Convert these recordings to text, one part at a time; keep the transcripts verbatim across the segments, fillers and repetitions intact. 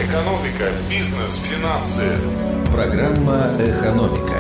Экономика, бизнес, финансы. Программа «Экономика».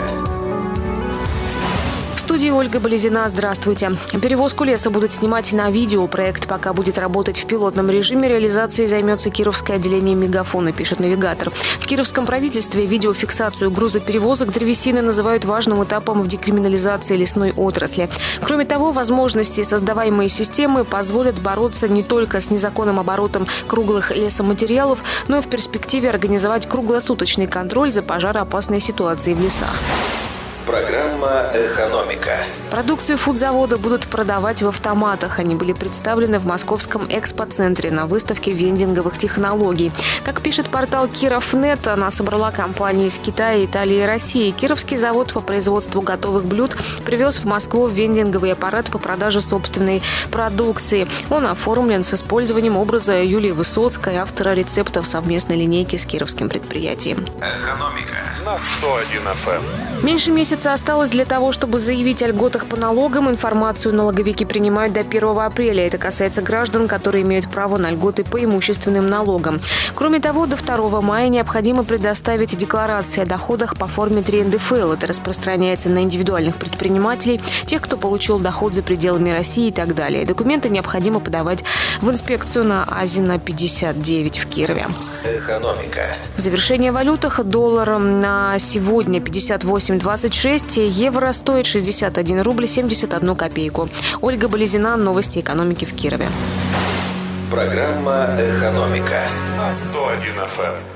В студии Ольга Болезина. Здравствуйте. Перевозку леса будут снимать на видео. Проект пока будет работать в пилотном режиме. Реализацией займется Кировское отделение Мегафона, пишет навигатор. В кировском правительстве видеофиксацию грузоперевозок древесины называют важным этапом в декриминализации лесной отрасли. Кроме того, возможности, создаваемые системы, позволят бороться не только с незаконным оборотом круглых лесоматериалов, но и в перспективе организовать круглосуточный контроль за пожароопасной ситуацией в лесах. Программа «Экономика». Продукцию фудзавода будут продавать в автоматах. Они были представлены в московском экспоцентре на выставке вендинговых технологий. Как пишет портал Кировнет, она собрала компании из Китая, Италии и России. Кировский завод по производству готовых блюд привез в Москву вендинговый аппарат по продаже собственной продукции. Он оформлен с использованием образа Юлии Высоцкой, автора рецептов совместной линейки с кировским предприятием. «Экономика» На сто один эф эм. Меньше месяца осталось для того, чтобы заявить о льготах по налогам. Информацию налоговики принимают до первого апреля. Это касается граждан, которые имеют право на льготы по имущественным налогам. Кроме того, до второго мая необходимо предоставить декларации о доходах по форме три эн дэ эф эл. Это распространяется на индивидуальных предпринимателей, тех, кто получил доход за пределами России и так далее. Документы необходимо подавать в инспекцию на Азина пятьдесят девять в Кирове. «Экономика». В завершение о валютах. Доллар на сегодня пятьдесят восемь двадцать шесть, евро стоит шестьдесят один рубль семьдесят одну копейку. Ольга Болезина, новости экономики в Кирове. Программа «Экономика». На сто один эф эм.